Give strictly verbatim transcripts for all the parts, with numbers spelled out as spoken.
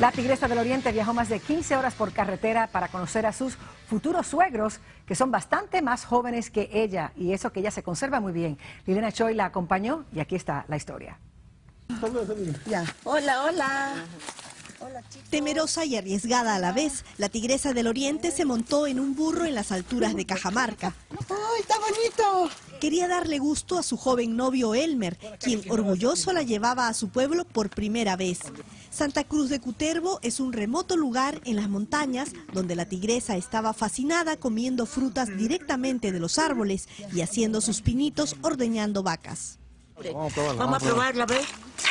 La Tigresa del Oriente viajó más de quince horas por carretera para conocer a sus futuros suegros, que son bastante más jóvenes que ella, y eso que ella se conserva muy bien. Liliana Choi la acompañó y aquí está la historia. Ya. Hola, hola. Temerosa y arriesgada a la vez, la Tigresa del Oriente se montó en un burro en las alturas de Cajamarca. ¡Ay, está bonito! Quería darle gusto a su joven novio Elmer, quien orgulloso la llevaba a su pueblo por primera vez. Santa Cruz de Cutervo es un remoto lugar en las montañas donde la tigresa estaba fascinada comiendo frutas directamente de los árboles y haciendo sus pinitos ordeñando vacas. Vamos a probarla, vamos a probarla, ¿ves?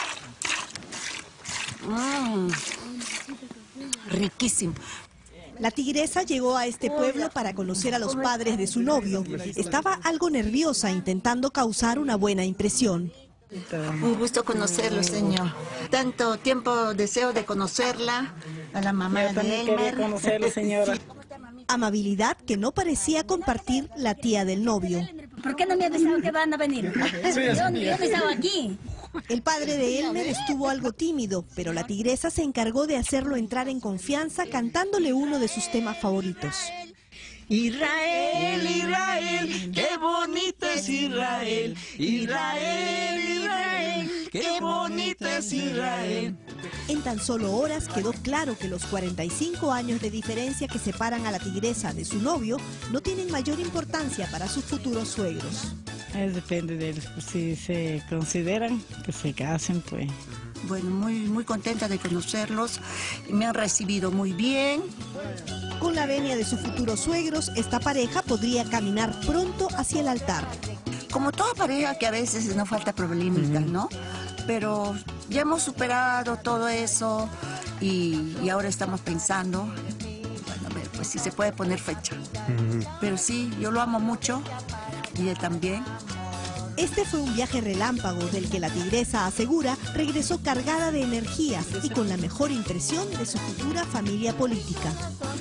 Mmm, riquísimo. La tigresa llegó a este pueblo para conocer a los padres de su novio. Estaba algo nerviosa intentando causar una buena impresión. Un gusto conocerlo, señor. Tanto tiempo deseo de conocerla, a la mamá Yo también de Elmer. quería conocerlo, señora. Amabilidad que no parecía compartir la tía del novio. ¿Por qué no me ha avisado que van a venir? Yo, yo no estaba aquí. El padre de Elmer estuvo algo tímido, pero la tigresa se encargó de hacerlo entrar en confianza cantándole uno de sus temas favoritos. Israel, Israel, qué bonito es Israel. Israel, Israel, qué bonito es Israel. En tan solo horas quedó claro que los cuarenta y cinco años de diferencia que separan a la tigresa de su novio no tienen mayor importancia para sus futuros suegros. Es depende de ellos, pues, si se consideran que se casen, pues. Bueno, muy, muy contenta de conocerlos. Me han recibido muy bien. Con la venia de sus futuros suegros, esta pareja podría caminar pronto hacia el altar. Como toda pareja que a veces no falta problemas, ¿no? Pero ya hemos superado todo eso y, y ahora estamos pensando, bueno, a ver, pues si se puede poner fecha. Pero sí, yo lo amo mucho y él también. Este fue un viaje relámpago del que la tigresa asegura regresó cargada de energías y con la mejor impresión de su futura familia política.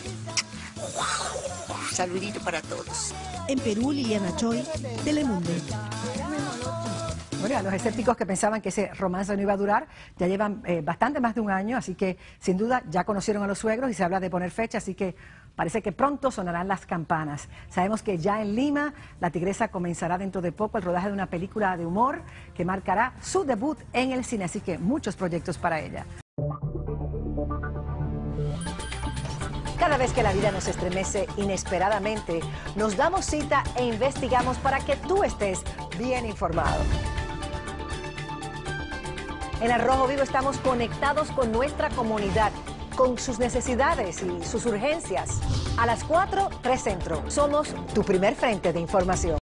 Saludito para todos. En Perú, Liliana Choi, Telemundo. Bueno, a los escépticos que pensaban que ese romance no iba a durar, ya llevan eh, bastante más de un año, así que sin duda ya conocieron a los suegros y se habla de poner fecha, así que parece que pronto sonarán las campanas. Sabemos que ya en Lima, la tigresa comenzará dentro de poco el rodaje de una película de humor que marcará su debut en el cine, así que muchos proyectos para ella. Cada vez que la vida nos estremece inesperadamente, nos damos cita e investigamos para que tú estés bien informado. En Al Rojo Vivo estamos conectados con nuestra comunidad, con sus necesidades y sus urgencias. A las cuatro, tres Centro. Somos tu primer frente de información.